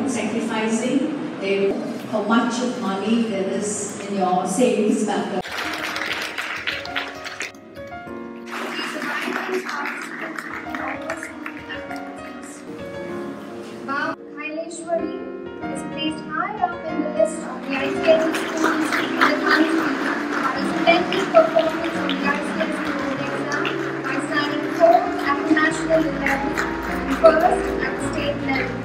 sacrificing how much of money there is in your savings bank. Is placed high up in the list of the ICSE schools in the country as a pending performance on the ICSE board exam by standing 4th at the national level and 1st at the state level.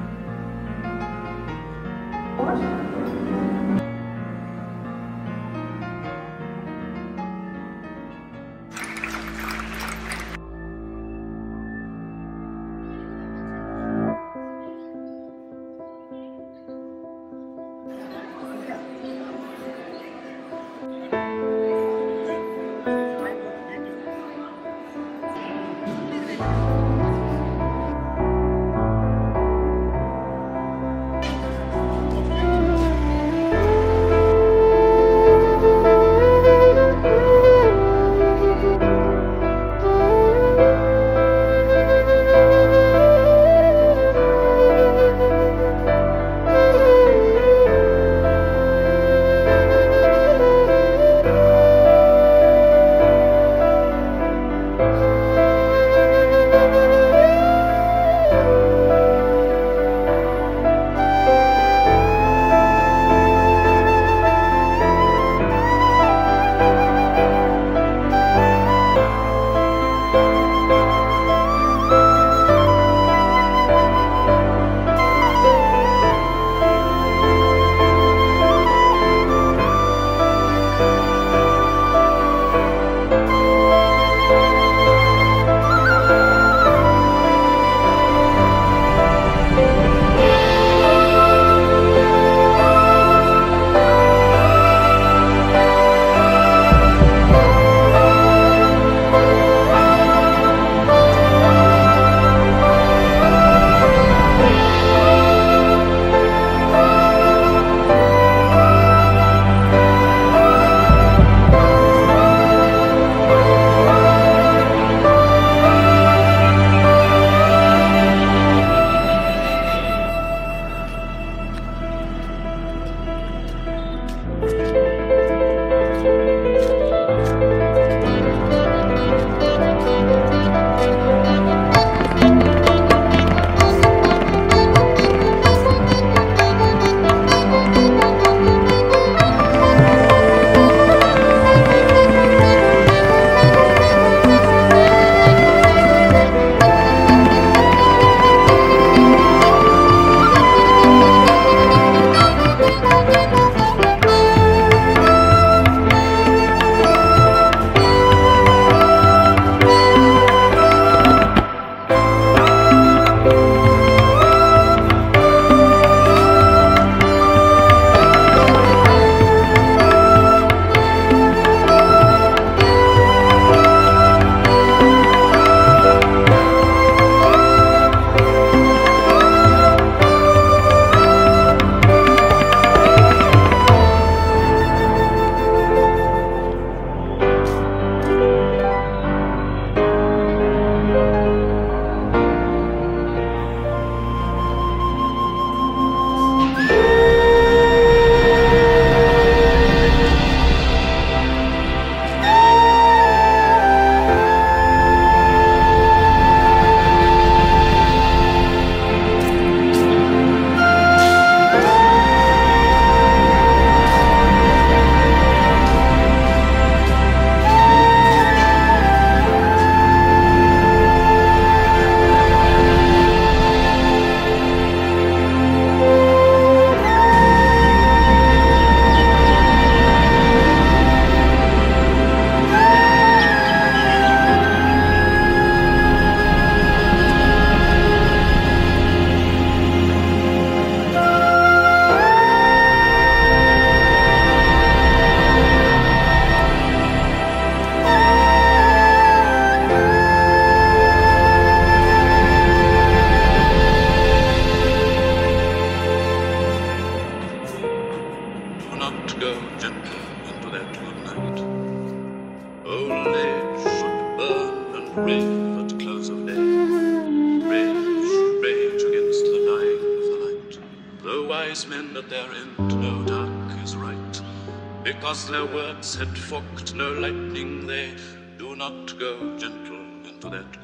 wise men at their end, no dark is right. Because their words had forked no lightning, they do not go gentle into that